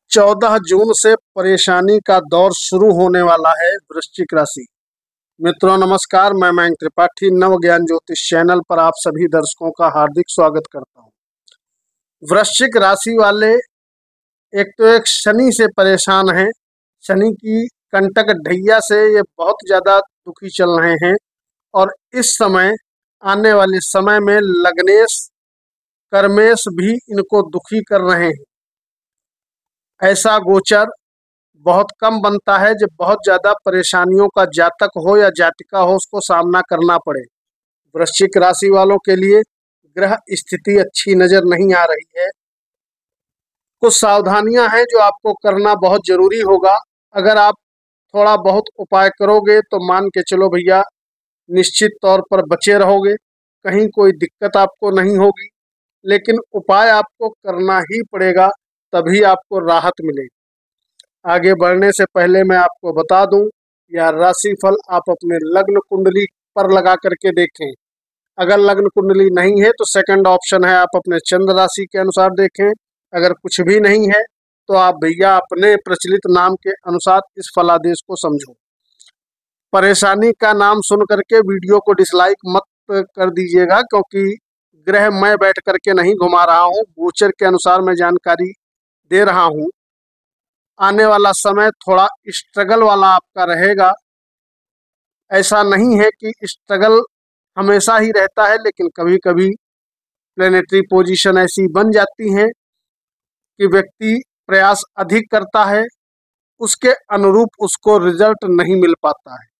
14 जून से परेशानी का दौर शुरू होने वाला है वृश्चिक राशि। मित्रों नमस्कार, मैं मयंक त्रिपाठी नव ज्ञान ज्योतिष चैनल पर आप सभी दर्शकों का हार्दिक स्वागत करता हूं। वृश्चिक राशि वाले एक शनि से परेशान हैं। शनि की कंटक ढैया से ये बहुत ज़्यादा दुखी चल रहे हैं और इस समय आने वाले समय में लग्नेश कर्मेश भी इनको दुखी कर रहे हैं। ऐसा गोचर बहुत कम बनता है जब बहुत ज़्यादा परेशानियों का जातक हो या जातिका हो उसको सामना करना पड़े। वृश्चिक राशि वालों के लिए ग्रह स्थिति अच्छी नज़र नहीं आ रही है। कुछ सावधानियां हैं जो आपको करना बहुत ज़रूरी होगा। अगर आप थोड़ा बहुत उपाय करोगे तो मान के चलो भैया निश्चित तौर पर बचे रहोगे, कहीं कोई दिक्कत आपको नहीं होगी। लेकिन उपाय आपको करना ही पड़ेगा, तभी आपको राहत मिलेगी। आगे बढ़ने से पहले मैं आपको बता दूं, यह राशिफल आप अपने लग्न कुंडली पर लगा करके देखें। अगर लग्न कुंडली नहीं है तो सेकंड ऑप्शन है आप अपने चंद्र राशि के अनुसार देखें। अगर कुछ भी नहीं है तो आप भैया अपने प्रचलित नाम के अनुसार इस फलादेश को समझो। परेशानी का नाम सुन करके वीडियो को डिसलाइक मत कर दीजिएगा, क्योंकि ग्रह मैं बैठ करके नहीं घुमा रहा हूँ, गोचर के अनुसार मैं जानकारी दे रहा हूँ। आने वाला समय थोड़ा स्ट्रगल वाला आपका रहेगा। ऐसा नहीं है कि स्ट्रगल हमेशा ही रहता है, लेकिन कभी कभी प्लेनेटरी पोजीशन ऐसी बन जाती हैं कि व्यक्ति प्रयास अधिक करता है, उसके अनुरूप उसको रिजल्ट नहीं मिल पाता है।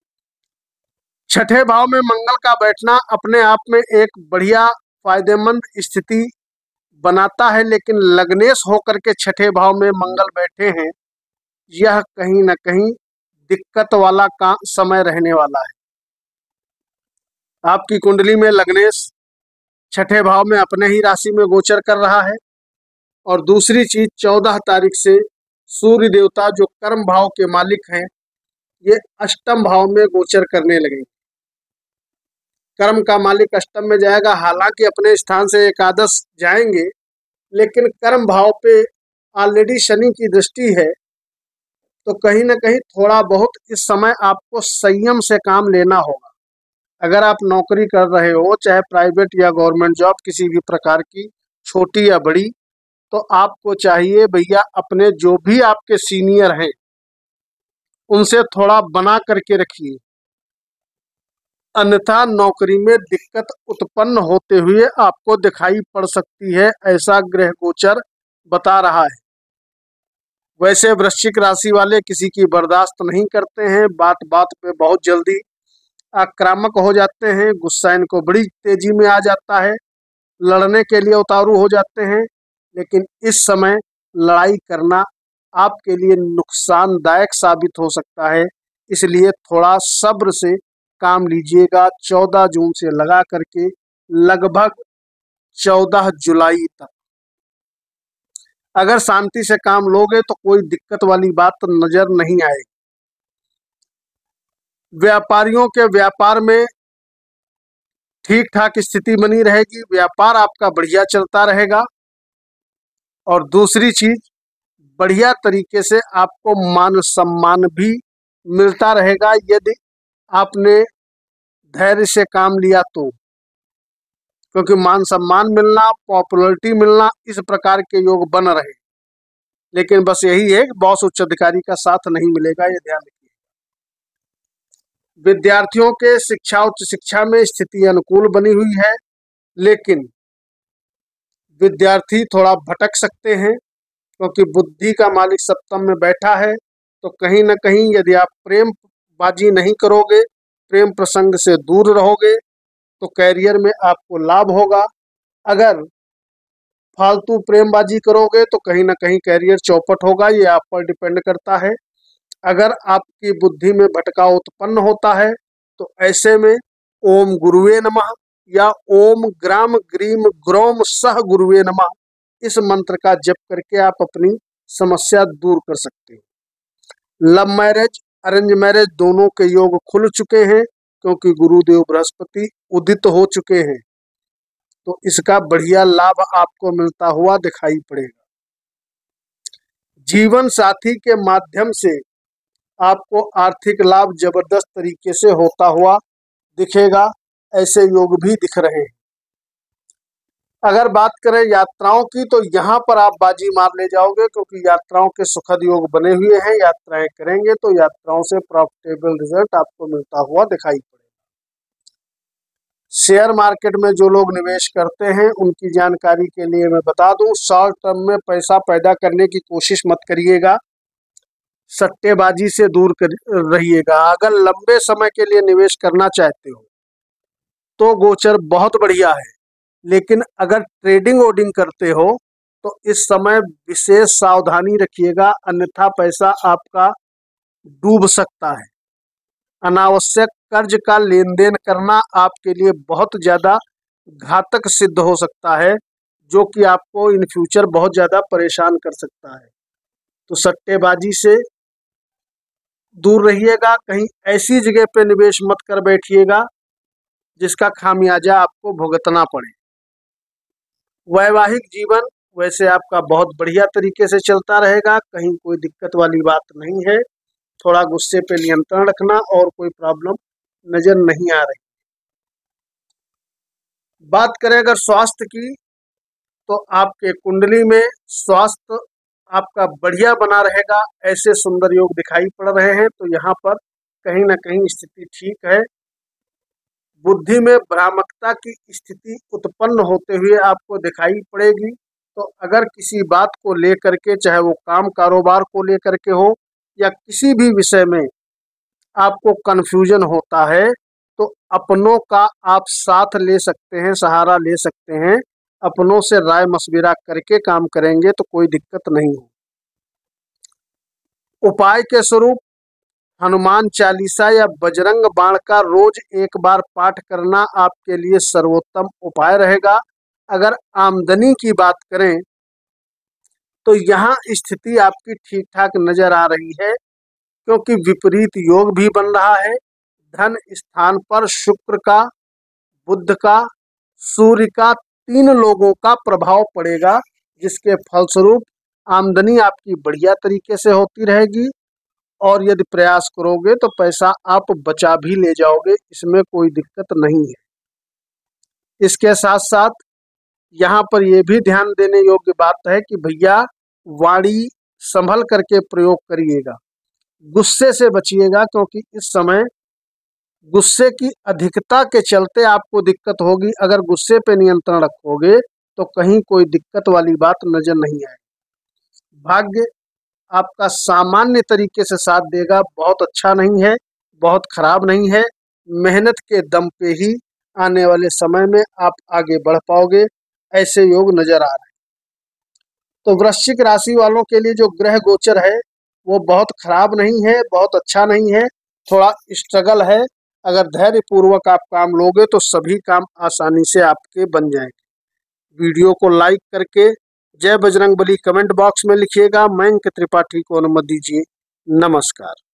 छठे भाव में मंगल का बैठना अपने आप में एक बढ़िया फायदेमंद स्थिति बनाता है, लेकिन लग्नेश होकर के छठे भाव में मंगल बैठे हैं, यह कहीं न कहीं दिक्कत वाला का समय रहने वाला है। आपकी कुंडली में लग्नेश छठे भाव में अपने ही राशि में गोचर कर रहा है। और दूसरी चीज 14 तारीख से सूर्य देवता जो कर्म भाव के मालिक हैं, ये अष्टम भाव में गोचर करने लगेंगे। कर्म का मालिक अष्टम में जाएगा, हालांकि अपने स्थान से एकादश जाएंगे, लेकिन कर्म भाव पे ऑलरेडी शनि की दृष्टि है, तो कहीं ना कहीं थोड़ा बहुत इस समय आपको संयम से काम लेना होगा। अगर आप नौकरी कर रहे हो, चाहे प्राइवेट या गवर्नमेंट जॉब किसी भी प्रकार की, छोटी या बड़ी, तो आपको चाहिए भैया अपने जो भी आपके सीनियर हैं उनसे थोड़ा बना करके रखिए, अन्यथा नौकरी में दिक्कत उत्पन्न होते हुए आपको दिखाई पड़ सकती है, ऐसा ग्रह गोचर बता रहा है। वैसे वृश्चिक राशि वाले किसी की बर्दाश्त नहीं करते हैं, बात बात पे बहुत जल्दी आक्रामक हो जाते हैं, गुस्सा इनको बड़ी तेजी में आ जाता है, लड़ने के लिए उतारू हो जाते हैं। लेकिन इस समय लड़ाई करना आपके लिए नुकसानदायक साबित हो सकता है, इसलिए थोड़ा सब्र से काम लीजिएगा। 14 जून से लगा करके लगभग 14 जुलाई तक अगर शांति से काम लोगे तो कोई दिक्कत वाली बात नजर नहीं आएगी। व्यापारियों के व्यापार में ठीक ठाक स्थिति बनी रहेगी, व्यापार आपका बढ़िया चलता रहेगा। और दूसरी चीज, बढ़िया तरीके से आपको मान सम्मान भी मिलता रहेगा यदि आपने धैर्य से काम लिया तो, क्योंकि मान सम्मान मिलना, पॉपुलैरिटी मिलना, इस प्रकार के योग बन रहे। लेकिन बस यही है कि बॉस उच्च अधिकारी का साथ नहीं मिलेगा, ये ध्यान रखिए। विद्यार्थियों के शिक्षा उच्च शिक्षा में स्थिति अनुकूल बनी हुई है, लेकिन विद्यार्थी थोड़ा भटक सकते हैं, क्योंकि बुद्धि का मालिक सप्तम में बैठा है। तो कहीं ना कहीं यदि आप प्रेमबाजी नहीं करोगे, प्रेम प्रसंग से दूर रहोगे, तो कैरियर में आपको लाभ होगा। अगर फालतू प्रेमबाजी करोगे तो कहीं ना कहीं कैरियर चौपट होगा, ये आप पर डिपेंड करता है। अगर आपकी बुद्धि में भटकाव उत्पन्न होता है तो ऐसे में ओम गुरुवे नमः या ओम ग्राम ग्रीम ग्रोम सह गुरुवे नमः, इस मंत्र का जप करके आप अपनी समस्या दूर कर सकते हैं। लव मैरिज अरेंज मैरिज दोनों के योग खुल चुके हैं, क्योंकि गुरुदेव बृहस्पति उदित हो चुके हैं, तो इसका बढ़िया लाभ आपको मिलता हुआ दिखाई पड़ेगा। जीवन साथी के माध्यम से आपको आर्थिक लाभ जबरदस्त तरीके से होता हुआ दिखेगा, ऐसे योग भी दिख रहे हैं। अगर बात करें यात्राओं की, तो यहाँ पर आप बाजी मार ले जाओगे, क्योंकि यात्राओं के सुखद योग बने हुए हैं। यात्राएं करेंगे तो यात्राओं से प्रॉफिटेबल रिजल्ट आपको मिलता हुआ दिखाई पड़ेगा। शेयर मार्केट में जो लोग निवेश करते हैं उनकी जानकारी के लिए मैं बता दूं, शॉर्ट टर्म में पैसा पैदा करने की कोशिश मत करिएगा, सट्टेबाजी से दूर रहिएगा। अगर लंबे समय के लिए निवेश करना चाहते हो तो गोचर बहुत बढ़िया है, लेकिन अगर ट्रेडिंग वोडिंग करते हो तो इस समय विशेष सावधानी रखिएगा, अन्यथा पैसा आपका डूब सकता है। अनावश्यक कर्ज का लेन देन करना आपके लिए बहुत ज़्यादा घातक सिद्ध हो सकता है, जो कि आपको इन फ्यूचर बहुत ज़्यादा परेशान कर सकता है। तो सट्टेबाजी से दूर रहिएगा। कहीं ऐसी जगह पे निवेश मत कर बैठिएगा जिसका खामियाजा आपको भुगतना पड़े। वैवाहिक जीवन वैसे आपका बहुत बढ़िया तरीके से चलता रहेगा, कहीं कोई दिक्कत वाली बात नहीं है। थोड़ा गुस्से पे नियंत्रण रखना और कोई प्रॉब्लम नजर नहीं आ रही। बात करें अगर स्वास्थ्य की, तो आपके कुंडली में स्वास्थ्य आपका बढ़िया बना रहेगा, ऐसे सुंदर योग दिखाई पड़ रहे हैं। तो यहाँ पर कहीं ना कहीं स्थिति ठीक है। बुद्धि में भ्रामकता की स्थिति उत्पन्न होते हुए आपको दिखाई पड़ेगी। तो अगर किसी बात को लेकर के, चाहे वो काम कारोबार को लेकर के हो या किसी भी विषय में आपको कन्फ्यूजन होता है, तो अपनों का आप साथ ले सकते हैं, सहारा ले सकते हैं। अपनों से राय मशविरा करके काम करेंगे तो कोई दिक्कत नहीं हो। उपाय के स्वरूप हनुमान चालीसा या बजरंग बाण का रोज एक बार पाठ करना आपके लिए सर्वोत्तम उपाय रहेगा। अगर आमदनी की बात करें तो यहाँ स्थिति आपकी ठीक ठाक नजर आ रही है, क्योंकि विपरीत योग भी बन रहा है। धन स्थान पर शुक्र का, बुध का, सूर्य का, 3 लोगों का प्रभाव पड़ेगा, जिसके फलस्वरूप आमदनी आपकी बढ़िया तरीके से होती रहेगी। और यदि प्रयास करोगे तो पैसा आप बचा भी ले जाओगे, इसमें कोई दिक्कत नहीं है। इसके साथ साथ यहाँ पर यह भी ध्यान देने योग्य बात है कि भैया वाणी संभल करके प्रयोग करिएगा, गुस्से से बचिएगा, क्योंकि इस समय गुस्से की अधिकता के चलते आपको दिक्कत होगी। अगर गुस्से पे नियंत्रण रखोगे तो कहीं कोई दिक्कत वाली बात नजर नहीं आएगी। भाग्य आपका सामान्य तरीके से साथ देगा, बहुत अच्छा नहीं है, बहुत खराब नहीं है। मेहनत के दम पे ही आने वाले समय में आप आगे बढ़ पाओगे, ऐसे योग नजर आ रहे हैं। तो वृश्चिक राशि वालों के लिए जो ग्रह गोचर है वो बहुत खराब नहीं है, बहुत अच्छा नहीं है, थोड़ा स्ट्रगल है। अगर धैर्य पूर्वक आप काम लोगे तो सभी काम आसानी से आपके बन जाएंगे। वीडियो को लाइक करके जय बजरंगबली कमेंट बॉक्स में लिखिएगा। मयंक त्रिपाठी को अनुमति दीजिए। नमस्कार।